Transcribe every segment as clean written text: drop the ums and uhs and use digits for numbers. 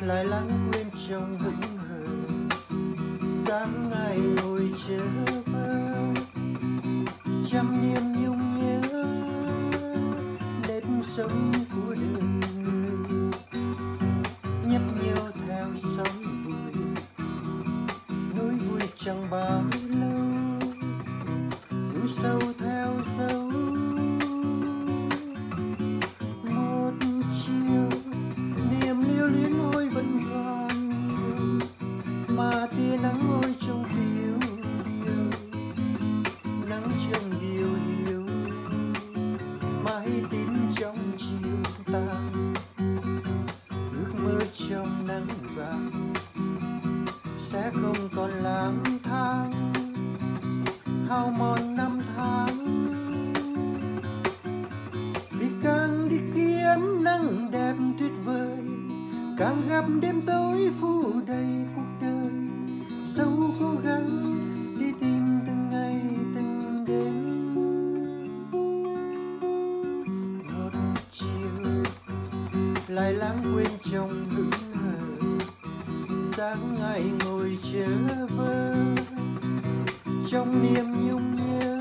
lại lãng quên trong hững hờ dáng ngày ngồi chờ vơ trăm niềm nhung nhớ nếp sống của đời người nhấp nhô theo sóng vui nỗi vui chẳng bao lâu đủ sâu theo dấu một chiều niềm lưu luyến ôi vẫn còn nhiều mà tia nắng ôi trong điều điều nắng trong điều hiu mái tím trong chiều tàn ước mơ trong nắng vàng sẽ không còn lang thang hao mòn năm tháng vì càng đi kiếm nắng đẹp tuyệt vời càng gặp đêm tối phủ đầy cuộc đời dẫu cố gắng đi tìm từng ngày từng đêm một chiều lại lãng quên trong hững hờ dáng ngày ngồi chờ vơ trong niềm nhung nhớ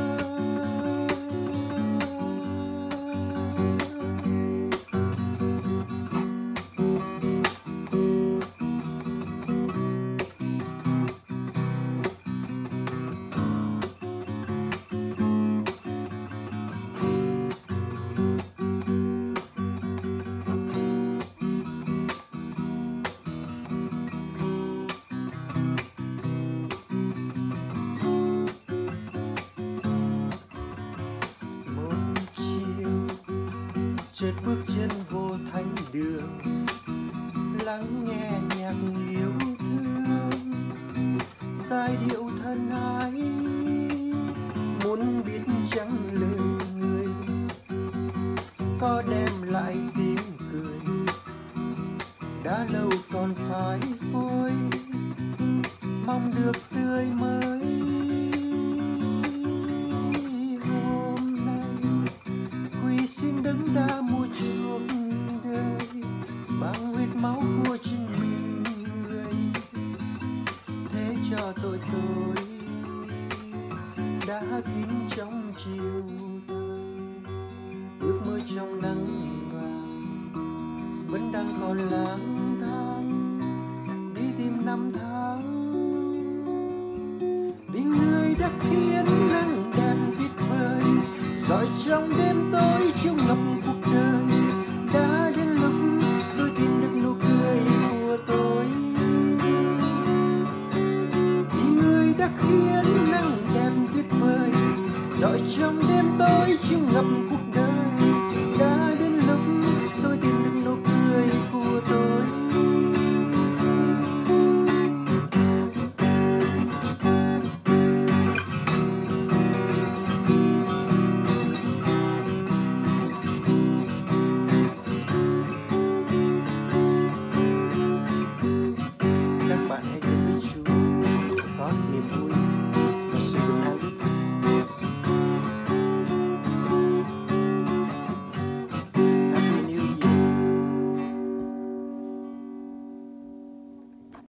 chợt bước chân vô thánh đường lắng nghe nhạc yêu thương giai điệu thân ái muốn biết chăng lời người có đem lại tiếng cười đã lâu còn phai phôi mong được tươi mới hôm nay quỳ xin đấng đã mua chuộc đời bằng huyết máu của chính mình người thế cho tôi đã kín trong chiều tối ước mơ trong nắng vàng vẫn đang còn lang thang đi tìm năm tháng vì người đã khiến nắng đẹp tuyệt vời rọi trong đêm tối chiếu ngập cuộc đời đã đến lúc tôi tìm được nụ cười của tôi vì người đã khiến nắng đẹp tuyệt vời rọi trong đêm tối chiếu ngập